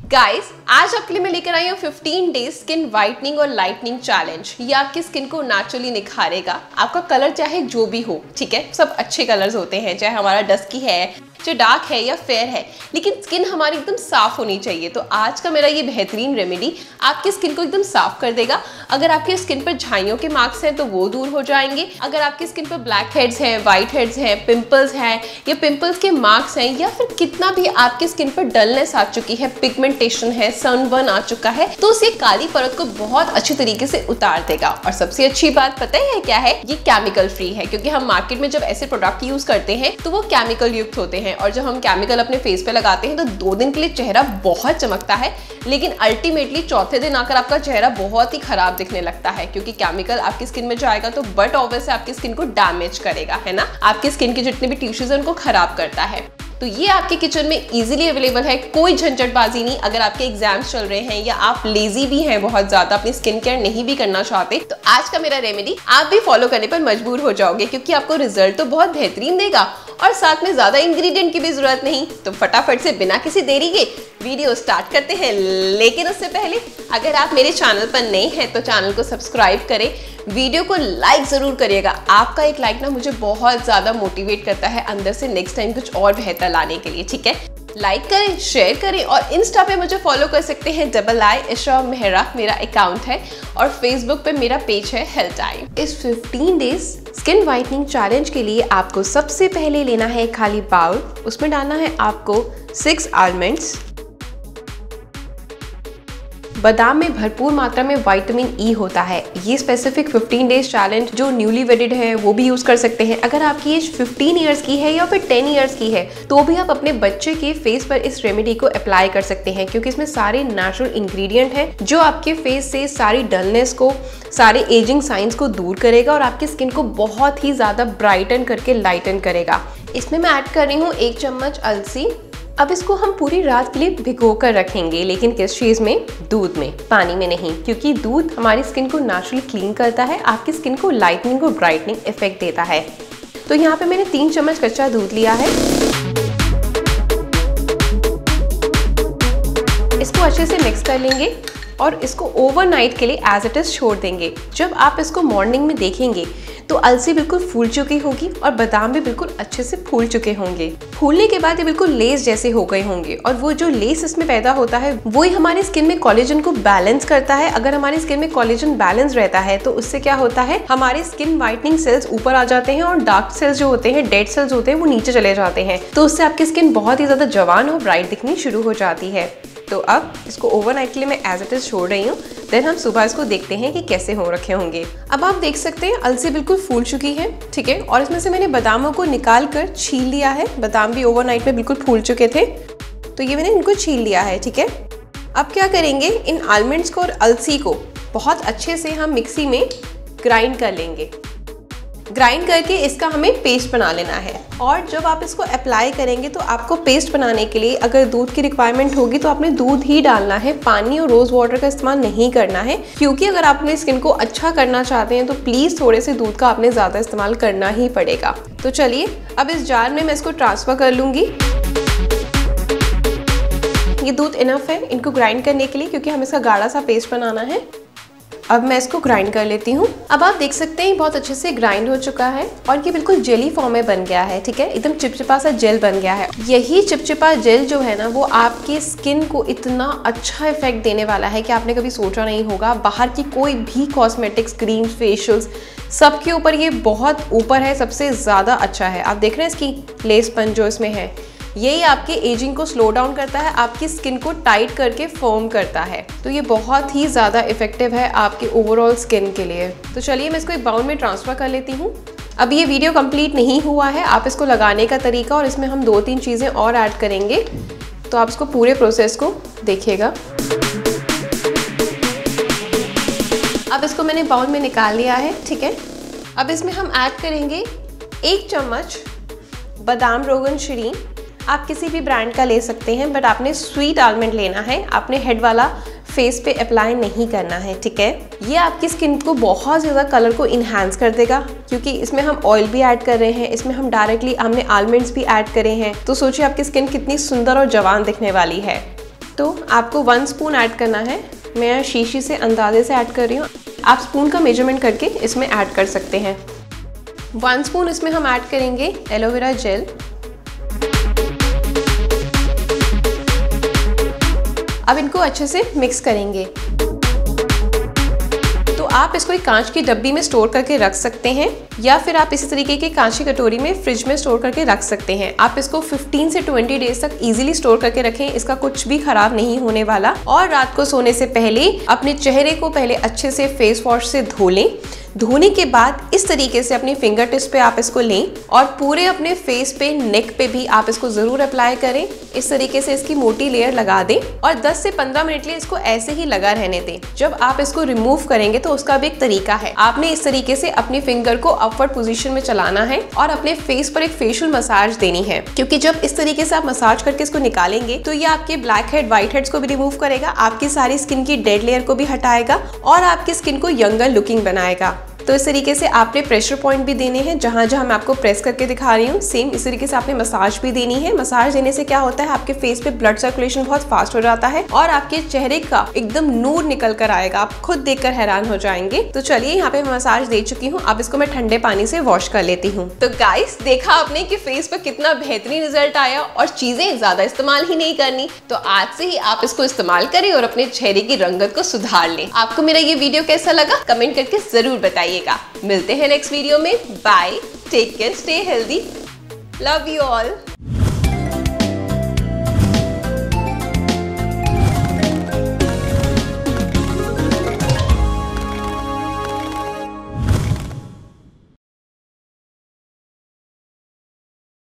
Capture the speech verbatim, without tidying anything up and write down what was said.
Guys, आज आपके लिए मैं लेकर आई हूँ फिफ्टीन डेज स्किन वाइटनिंग और लाइटनिंग चैलेंज। ये आपकी स्किन को नेचुरली निखारेगा। आपका कलर चाहे जो भी हो, ठीक है, सब अच्छे कलर्स होते हैं, चाहे हमारा डस्की है, चाहे डार्क है या फेयर है, लेकिन स्किन हमारी एकदम साफ होनी चाहिए। तो आज का मेरा ये बेहतरीन रेमेडी आपकी स्किन को एकदम साफ कर देगा। अगर आपकी स्किन पर झाइयों के मार्क्स हैं तो वो दूर हो जाएंगे। अगर आपकी स्किन पर ब्लैक हेड्स हैं, व्हाइट हेड्स हैं, पिंपल्स हैं या पिंपल्स के मार्क्स हैं, या फिर कितना भी आपकी स्किन पर डलनेस आ चुकी है, पिगमेंटेशन है, सनबर्न आ चुका है, तो उस ये काली परत को बहुत अच्छी तरीके से उतार देगा। और सबसे अच्छी बात पता है क्या है? ये केमिकल फ्री है, क्योंकि हम मार्केट में जब ऐसे प्रोडक्ट यूज करते हैं तो वो केमिकल युक्त होते हैं, और जब हम केमिकल अपने फेस पे लगाते हैं तो दो दिन के लिए चेहरा बहुत चमकता है, लेकिन अल्टीमेटली चौथे दिन आकर आपका चेहरा बहुत ही खराब दिखने लगता है, क्योंकि केमिकल आपकी स्किन में जाएगा तो बट ऑब्वियसली आपकी स्किन को डैमेज करेगा, है ना। आपकी स्किन के जितने भी टिश्यूज हैं उनको खराब करता है। तो ये आपके किचन में इजीली अवेलेबल है, कोई झंझटबाजी नहीं। अगर आपके एग्जाम्स चल रहे हैं या आप लेजी भी हैं, बहुत ज्यादा अपनी स्किन केयर नहीं भी करना चाहते, तो आज का मेरा रेमेडी आप भी फॉलो करने पर मजबूर हो जाओगे, क्योंकि आपको रिजल्ट तो बहुत बेहतरीन देगा और साथ में ज्यादा इंग्रेडिएंट की भी जरूरत नहीं। तो फटाफट से बिना किसी देरी के वीडियो स्टार्ट करते हैं। लेकिन उससे पहले अगर आप मेरे चैनल पर नए हैं तो चैनल को सब्सक्राइब करें, वीडियो को लाइक जरूर करिएगा। आपका एक लाइक ना मुझे बहुत ज्यादा मोटिवेट करता है अंदर से नेक्स्ट टाइम कुछ और बेहतर लाने के लिए, ठीक है। लाइक करें, शेयर करें, और इंस्टा पे मुझे फॉलो कर सकते हैं, डबल आई इशरा मेहरा मेरा अकाउंट है, और फेसबुक पे मेरा पेज है हेल्थ टाइम। इस fifteen days skin whitening challenge के लिए आपको सबसे पहले लेना है खाली बाउल। उसमें डालना है आपको सिक्स आलमंड्स। बादाम में भरपूर मात्रा में विटामिन ई होता है। ये स्पेसिफिक फिफ्टीन डेज चैलेंज जो न्यूली वेडिड है वो भी यूज कर सकते हैं। अगर आपकी एज फिफ्टीन इयर्स की है या फिर टेन इयर्स की है तो भी आप अपने बच्चे के फेस पर इस रेमेडी को अप्लाई कर सकते हैं, क्योंकि इसमें सारे नेचुरल इंग्रेडिएंट हैं जो आपके फेस से सारी डलनेस को, सारे एजिंग साइंस को दूर करेगा और आपकी स्किन को बहुत ही ज्यादा ब्राइटन करके लाइटन करेगा। इसमें मैं ऐड कर रही हूँ एक चम्मच अलसी। अब इसको हम पूरी रात के लिए भिगो कर रखेंगे, लेकिन किस चीज़ में? दूध में, पानी में नहीं, क्योंकि दूध हमारी स्किन को नेचुरली क्लीन करता है, आपकी स्किन को लाइटनिंग और ब्राइटनिंग इफेक्ट देता है। तो यहाँ पे मैंने तीन चम्मच कच्चा दूध लिया है। इसको अच्छे से मिक्स कर लेंगे और इसको ओवरनाइट के लिए एज इट इज छोड़ देंगे। जब आप इसको मॉर्निंग में देखेंगे तो अलसी बिल्कुल फूल चुकी होगी और बादाम भी बिल्कुल अच्छे से फूल चुके होंगे। फूलने के बाद ये बिल्कुल लेस जैसे हो गए होंगे, और वो जो लेस इसमें पैदा होता है वो ही हमारी स्किन में कोलेजन को बैलेंस करता है। अगर हमारी स्किन में कोलेजन बैलेंस रहता है तो उससे क्या होता है, हमारे स्किन वाइटनिंग सेल्स ऊपर आ जाते हैं और डार्क सेल्स जो होते हैं, डेड सेल्स होते हैं, वो नीचे चले जाते हैं। तो उससे आपकी स्किन बहुत ही ज्यादा जवान और ब्राइट दिखनी शुरू हो जाती है। तो अब इसको ओवरनाइट के लिए मैं एज इट इज छोड़ रही हूँ। देन हम सुबह इसको देखते हैं कि कैसे हो रखे होंगे। अब आप देख सकते हैं अलसी बिल्कुल फूल चुकी है, ठीक है, और इसमें से मैंने बादामों को निकाल कर छील लिया है। बादाम भी ओवरनाइट में बिल्कुल फूल चुके थे, तो ये मैंने इनको छील लिया है, ठीक है। अब क्या करेंगे, इन आलमंड्स को और अलसी को बहुत अच्छे से हम मिक्सी में ग्राइंड कर लेंगे। ग्राइंड करके इसका हमें पेस्ट बना लेना है। और जब आप इसको अप्लाई करेंगे तो आपको पेस्ट बनाने के लिए अगर दूध की रिक्वायरमेंट होगी तो आपने दूध ही डालना है, पानी और रोज वाटर का इस्तेमाल नहीं करना है, क्योंकि अगर आप अपनी स्किन को अच्छा करना चाहते हैं तो प्लीज थोड़े से दूध का आपने ज्यादा इस्तेमाल करना ही पड़ेगा। तो चलिए अब इस जार में मैं इसको ट्रांसफर कर लूंगी। ये दूध इनफ है इनको ग्राइंड करने के लिए, क्योंकि हमें इसका गाढ़ा सा पेस्ट बनाना है। अब मैं इसको ग्राइंड कर लेती हूँ। अब आप देख सकते हैं बहुत अच्छे से ग्राइंड हो चुका है और ये बिल्कुल जेली फॉर्म में बन गया है, ठीक है, एकदम चिपचिपा सा जेल बन गया है। यही चिपचिपा जेल जो है ना वो आपकी स्किन को इतना अच्छा इफेक्ट देने वाला है कि आपने कभी सोचा नहीं होगा। बाहर की कोई भी कॉस्मेटिक्स, क्रीम्स, फेशियल्स, सबके ऊपर ये बहुत ऊपर है, सबसे ज़्यादा अच्छा है। आप देख रहे हैं इसकी लेसपन जो इसमें है, यही आपके एजिंग को स्लो डाउन करता है, आपकी स्किन को टाइट करके फर्म करता है। तो ये बहुत ही ज़्यादा इफेक्टिव है आपके ओवरऑल स्किन के लिए। तो चलिए मैं इसको एक बाउल में ट्रांसफ़र कर लेती हूँ। अब ये वीडियो कंप्लीट नहीं हुआ है, आप इसको लगाने का तरीका और इसमें हम दो तीन चीज़ें और ऐड करेंगे, तो आप इसको पूरे प्रोसेस को देखिएगा। अब इसको मैंने बाउल में निकाल लिया है, ठीक है। अब इसमें हम ऐड करेंगे एक चम्मच बादाम रोगन शरीन। आप किसी भी ब्रांड का ले सकते हैं, बट आपने स्वीट आलमंड लेना है, आपने हेड वाला फेस पे अप्लाई नहीं करना है, ठीक है। ये आपकी स्किन को बहुत ज़्यादा कलर को इन्हांस कर देगा, क्योंकि इसमें हम ऑयल भी ऐड कर रहे हैं, इसमें हम डायरेक्टली हमने आलमंड्स भी ऐड करे हैं। तो सोचिए आपकी स्किन कितनी सुंदर और जवान दिखने वाली है। तो आपको वन स्पून ऐड करना है। मैं शीशी से अंदाजे से ऐड कर रही हूँ, आप स्पून का मेजरमेंट करके इसमें ऐड कर सकते हैं। वन स्पून इसमें हम ऐड करेंगे एलोवेरा जेल। अब इनको अच्छे से मिक्स करेंगे। तो आप इसको एक कांच की डब्बी में स्टोर करके रख सकते हैं या फिर आप इसी तरीके की कांच की कटोरी में फ्रिज में स्टोर करके रख सकते हैं। आप इसको फिफ्टीन से ट्वेंटी डेज तक इजीली स्टोर करके रखें, इसका कुछ भी खराब नहीं होने वाला। और रात को सोने से पहले अपने चेहरे को पहले अच्छे से फेस वॉश से धो लें। धोने के बाद इस तरीके से अपनी फिंगर टिप्स पे आप इसको लें और पूरे अपने फेस पे, नेक पे भी आप इसको जरूर अप्लाई करें। इस तरीके से इसकी मोटी लेयर लगा दें और दस से पंद्रह मिनट लिए इसको ऐसे ही लगा रहने दें। जब आप इसको रिमूव करेंगे तो उसका भी एक तरीका है, आपने इस तरीके से अपनी फिंगर को अपवर्ड पोजीशन में चलाना है और अपने फेस पर एक फेशियल मसाज देनी है, क्योंकि जब इस तरीके से आप मसाज करके इसको निकालेंगे तो ये आपके ब्लैक हेड, व्हाइट हेड्स को भी रिमूव करेगा, आपकी सारी स्किन की डेड लेयर को भी हटाएगा और आपकी स्किन को यंगर लुकिंग बनाएगा। तो इस तरीके से आपने प्रेशर पॉइंट भी देने हैं, जहां जहां मैं आपको प्रेस करके दिखा रही हूँ सेम इस तरीके से आपने मसाज भी देनी है। मसाज देने से क्या होता है, आपके फेस पे ब्लड सर्कुलेशन बहुत फास्ट हो जाता है और आपके चेहरे का एकदम नूर निकल कर आएगा, आप खुद देखकर हैरान हो जाएंगे। तो चलिए यहाँ पे मैं मसाज दे चुकी हूँ, अब इसको मैं ठंडे पानी से वॉश कर लेती हूँ। तो गाइस, देखा आपने कि फेस पर कितना बेहतरीन रिजल्ट आया और चीजें ज्यादा इस्तेमाल ही नहीं करनी। तो आज से ही आप इसको इस्तेमाल करें और अपने चेहरे की रंगत को सुधार लें। आपको मेरा ये वीडियो कैसा लगा कमेंट करके जरूर बताइएगा। मिलते हैं नेक्स्ट वीडियो में। Bye, take care, stay healthy, love you all.